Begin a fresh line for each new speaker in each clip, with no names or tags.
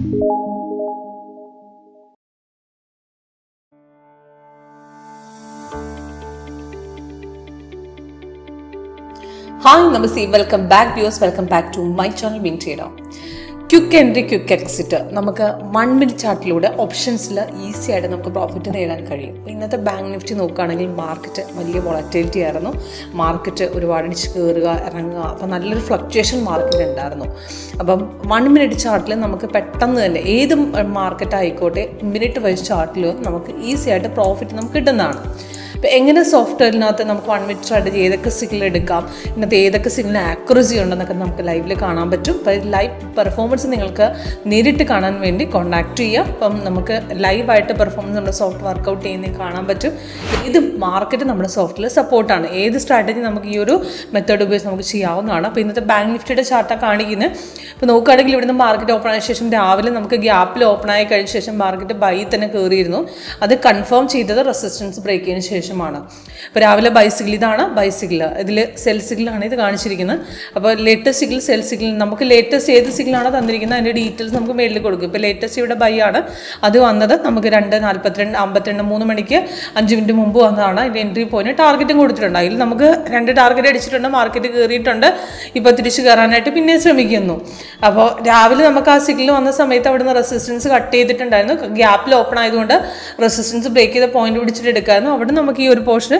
Hi, Namaste. Welcome back, viewers. Welcome back to my channel, Win Trader. Quick entry, quick exit. നമുക്ക് 1 minute ചാർട്ടിലൂടെ ഓപ്ഷൻസിൽ easy ആയിട്ട് നമുക്ക് profit നേടാൻ കഴിയും. ഇന്നത്തെ bank nifty നോക്കുകയാണെങ്കിൽ മാർക്കറ്റ് വലിയ വോളറ്റിലിറ്റി ആയിരുന്നു. മാർക്കറ്റ് ഒരുപാട് അടിച്ച് കയറുക ഇറങ്ങുക, അപ്പം നല്ലൊരു ഫ്ലക്ച്വേഷൻ മാർക്കറ്റ് ഉണ്ടായിരുന്നു. അപ്പം 1 minute ചാർട്ടിൽ നമുക്ക് പെട്ടെന്ന് തന്നെ ഏത് മാർക്കറ്റ് ആയിക്കോട്ടെ മിനിറ്റ് വൈസ് ചാർട്ടിൽ നമുക്ക് ഈസി ആയിട്ട് പ്രോഫിറ്റ് നമുക്ക് കിട്ടുന്നതാണ്. ഇപ്പോൾ എങ്ങനെ സോഫ്റ്റ്വെയറിനകത്ത് നമുക്ക് 1 minute സ്ട്രാറ്റജി ഏതൊക്കെ സിഗ്നൽ എടുക്കാം, ഇന്നത്തെ ഏതൊക്കെ സിഗ്നൽ ആക്യുറസി ഉണ്ടെന്നൊക്കെ നമുക്ക് ലൈവിൽ കാണാൻ പറ്റും. അപ്പോൾ ലൈവ് പെർഫോമൻസ് നിങ്ങൾക്ക് നേരിട്ട് കാണാൻ വേണ്ടി കോൺടാക്ട് ചെയ്യാം. അപ്പം നമുക്ക് ലൈവായിട്ട് പെർഫോമൻസ് നമ്മുടെ സോഫ്റ്റ് വർക്കൗട്ട് ചെയ്യുന്നത് കാണാൻ പറ്റും. ഇത് മാർക്കറ്റ് നമ്മുടെ സോഫ്റ്റ്വെയർ സപ്പോർട്ടാണ്. ഏത് സ്ട്രാറ്റജി നമുക്ക് ഈ ഒരു മെത്തേഡ് ഉപയോഗിച്ച് നമുക്ക് ചെയ്യാവുന്നതാണ്. അപ്പോൾ ഇന്നത്തെ ബാങ്ക് നിഫ്റ്റിയുടെ ചാർട്ടാണ് കാണിക്കുന്നത്. ഇപ്പോൾ നോക്കുകയാണെങ്കിൽ ഇവിടുന്ന് മാർക്കറ്റ് ഓപ്പൺ ആയ ശേഷം രാവിലെ നമുക്ക് ഗ്യാപ്പിൽ ഓപ്പൺ ആയി കഴിഞ്ഞ ശേഷം മാർക്കറ്റ് ബൈ തന്നെ കയറിയിരുന്നു. അത് കൺഫേം ചെയ്തത് റെസിസ്റ്റൻസ് ബ്രേക്ക് ചെയ്തതിന് ശേഷമാണ്. ഇപ്പോൾ രാവിലെ ബൈ സിഗ്നൽ, ഇതാണ് ബൈ സിഗ്നൽ, ഇതിൽ സെൽ സിഗ്നലാണ് ഇത് കാണിച്ചിരിക്കുന്നത്. അപ്പോൾ ലേറ്റസ്റ്റ് സിഗ്നൽ, സെൽ സിഗ്നൽ, നമുക്ക് ലേറ്റസ്റ്റ് ഏത് സിഗ്നലാണോ തന്നിരിക്കുന്നത് അതിൻ്റെ ഡീറ്റെയിൽസ് നമുക്ക് മേളിൽ കൊടുക്കും. ഇപ്പോൾ ലേറ്റസ്റ്റ് ഇവിടെ ബൈ ആണ്, അത് വന്നത് നമുക്ക് 2:42 3 മണിക്ക് 5 മിനിറ്റ് മുമ്പ് വന്നതാണ്. അതിൻ്റെ എൻട്രി പോയിന്റ് ടാർഗറ്റും കൊടുത്തിട്ടുണ്ട്. അതിൽ നമുക്ക് 2 ടാർഗറ്റ് അടിച്ചിട്ടുണ്ട്, മാർക്കറ്റ് കയറിയിട്ടുണ്ട്. ഇപ്പോൾ തിരിച്ച് കയറാനായിട്ട് പിന്നെ ശ്രമിക്കുന്നു. അപ്പോൾ രാവിലെ നമുക്ക് ആ സിഗ്നൽ വന്ന സമയത്ത് അവിടെ നിന്ന് റെസിസ്റ്റൻസ് കട്ട് ചെയ്തിട്ടുണ്ടായിരുന്നു. ഗ്യാപ്പിൽ ഓപ്പൺ ആയതുകൊണ്ട് റെസിസ്റ്റൻസ് ബ്രേക്ക് ചെയ്ത പോയിന്റ് പിടിച്ചിട്ട് എടുക്കാമായിരുന്നു. അവിടെ നമുക്ക് ഈ ഒരു പോർഷൻ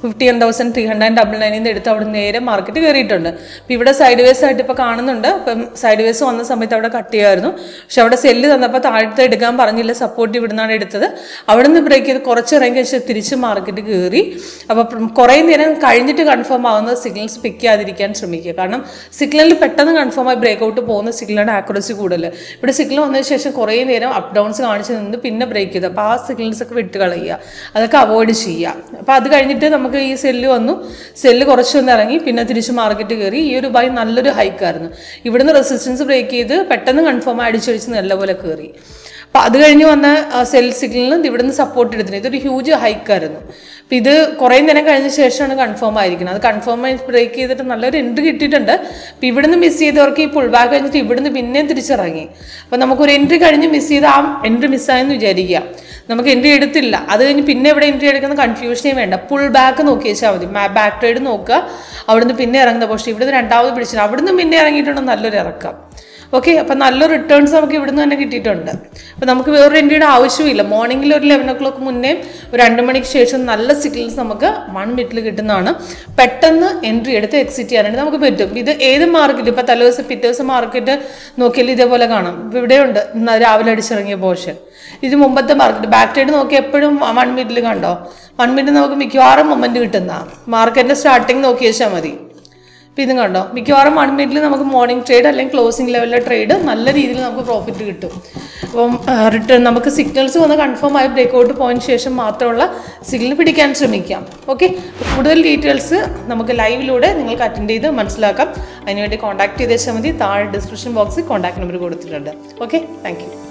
51,399 എടുത്ത് അവിടെ നേരെ മാർക്കറ്റ് കയറിയിട്ടുണ്ട്. അപ്പോൾ ഇവിടെ സൈഡ് വേസ് ആയിട്ട് ഇപ്പോൾ കാണുന്നുണ്ട്. അപ്പം സൈഡ് വേസ് വന്ന സമയത്ത് അവിടെ കട്ട് ചെയ്യുമായിരുന്നു. പക്ഷെ അവിടെ സെല്ല് തന്നപ്പോൾ താഴത്തെ എടുക്കാൻ പറഞ്ഞില്ല, സപ്പോർട്ട് ഇവിടുന്നാണ് എടുത്തത്. അവിടെ നിന്ന് ബ്രേക്ക് ചെയ്ത് കുറച്ച് ഇറങ്ങി കഴിച്ച് തിരിച്ച് മാർക്കറ്റ് കയറി. അപ്പോൾ കുറേ നേരം കഴിഞ്ഞിട്ട് കൺഫേം ആവുന്ന സിഗ്നൽസ് പിക്ക് ചെയ്യാതിരിക്കാൻ ശ്രമിക്കുക. കാരണം സിഗ്നലിൽ പെട്ടെന്ന് കൺഫേം ആയി ബ്രേക്ക് ഔട്ട് പോകുന്ന സിഗ്നലാണ് ആക്യുറസി കൂടുതൽ. ഇവിടെ സിഗ്നൽ വന്നതിന് ശേഷം കുറേ നേരം അപ്പ് ഡൗൺസ് കാണിച്ച് നിന്ന് പിന്നെ ബ്രേക്ക് ചെയ്ത്, അപ്പോൾ ആ സിഗ്നൽസ് ഒക്കെ വിട്ട് കളയുക, അതൊക്കെ അവോയ്ഡ് ചെയ്യുക. അപ്പോൾ അത് കഴിഞ്ഞിട്ട് നമുക്ക് ഈ സെല്ല് വന്നു, സെല്ല് കുറച്ചൊന്ന് ഇറങ്ങി പിന്നെ തിരിച്ച് മാർക്കറ്റ് കയറി. ഈ ഒരു ബൈ നല്ലൊരു ഹൈക്കായിരുന്നു. ഇവിടുന്ന് റെസിസ്റ്റൻസ് ബ്രേക്ക് ചെയ്ത് പെട്ടെന്ന് കൺഫേം അടിച്ചടിച്ച് നല്ലപോലെ കയറി. അപ്പോൾ അത് കഴിഞ്ഞ് വന്ന സെൽ സിഗ്നലിന് ഇവിടുന്ന് സപ്പോർട്ട് എടുത്തിട്ടുണ്ട്. ഇതൊരു ഹ്യൂജ് ഹൈക്കായിരുന്നു. അപ്പോൾ ഇത് കുറേ നേരം കഴിഞ്ഞ ശേഷമാണ് കൺഫേം ആയിരിക്കുന്നത്. അത് കൺഫേം ആയി ബ്രേക്ക് ചെയ്തിട്ട് നല്ലൊരു എൻട്രി കിട്ടിയിട്ടുണ്ട്. അപ്പോൾ ഇവിടുന്ന് മിസ് ചെയ്തവർക്ക് ഈ പുൾ ബാക്ക് കഴിഞ്ഞിട്ട് ഇവിടുന്ന് പിന്നെയും തിരിച്ചിറങ്ങി. അപ്പോൾ നമുക്കൊരു എൻട്രി കഴിഞ്ഞ് മിസ് ചെയ്ത് ആ എൻട്രി മിസ്സായെന്ന് വിചാരിക്കുക. നമുക്ക് എൻട്രി എടുത്തില്ല, അത് കഴിഞ്ഞ് പിന്നെ ഇവിടെ എൻട്രി എടുക്കുന്ന കൺഫ്യൂഷനേ വേണ്ട. പുൾ ബാക്ക് നോക്കി വെച്ചാൽ മതി. ബാക്ക് ട്രേഡ് നോക്കുക, അവിടുന്ന് പിന്നെ ഇറങ്ങുന്ന പക്ഷേ ഇവിടുന്ന് രണ്ടാമത് പിടിച്ചിട്ട് അവിടുന്ന് പിന്നെ ഇറങ്ങിയിട്ടുണ്ട് നല്ലൊരു ഇറക്കം. ഓക്കെ, അപ്പം നല്ല റിട്ടേൺസ് നമുക്ക് ഇവിടുന്ന് തന്നെ കിട്ടിയിട്ടുണ്ട്. അപ്പോൾ നമുക്ക് വേറൊരു എൻട്രിയുടെ ആവശ്യമില്ല. മോർണിംഗിൽ ഒരു 11 o'clock മുന്നേ ഒരു 2 മണിക്ക് ശേഷം നല്ല സിഗ്നൽസ് നമുക്ക് 1 minute കിട്ടുന്നതാണ്. പെട്ടെന്ന് എൻട്രി എടുത്ത് എക്സിറ്റ് ചെയ്യാനായിട്ട് നമുക്ക് പറ്റും. ഇത് ഏത് മാർക്കറ്റ്, ഇപ്പോൾ തലേദിവസം പിറ്റേ ദിവസം മാർക്കറ്റ് നോക്കിയാൽ ഇതേപോലെ കാണാം. ഇവിടെയുണ്ട് രാവിലെ അടിച്ചിറങ്ങിയ പോർഷൻ. ഇത് മുമ്പത്തെ മാർക്കറ്റ് ബാക്ക് സൈഡ് നോക്കി എപ്പോഴും 1 minute കണ്ടോ, 1 minute നമുക്ക് മിക്കവാറും മൊമെന്റ് കിട്ടുന്ന മാർക്കറ്റിന്റെ സ്റ്റാർട്ടിങ് നോക്കി വെച്ചാൽ മതി. അപ്പോൾ ഇതും കണ്ടോ, മിക്കവാറും 1 minute നമുക്ക് മോർണിംഗ് ട്രേഡ് അല്ലെങ്കിൽ ക്ലോസിംഗ് ലെവലിലെ ട്രേഡ് നല്ല രീതിയിൽ നമുക്ക് പ്രോഫിറ്റ് കിട്ടും. അപ്പം റിട്ടേൺ നമുക്ക് സിഗ്നൽസ് വന്ന് കൺഫേം ആയി ബ്രേക്ക് ഔട്ട് പോയതിന് ശേഷം മാത്രമുള്ള സിഗ്നൽ പിടിക്കാൻ ശ്രമിക്കാം. ഓക്കെ, കൂടുതൽ ഡീറ്റെയിൽസ് നമുക്ക് ലൈവിലൂടെ നിങ്ങൾക്ക് അറ്റൻഡ് ചെയ്ത് മനസ്സിലാക്കാം. അതിനുവേണ്ടി കോൺടാക്ട് ചെയ്ത് വെച്ചാൽ മതി. താഴെ ഡിസ്ക്രിപ്ഷൻ ബോക്സിൽ കോൺടാക്ട് നമ്പർ കൊടുത്തിട്ടുണ്ട്. Okay, thank U.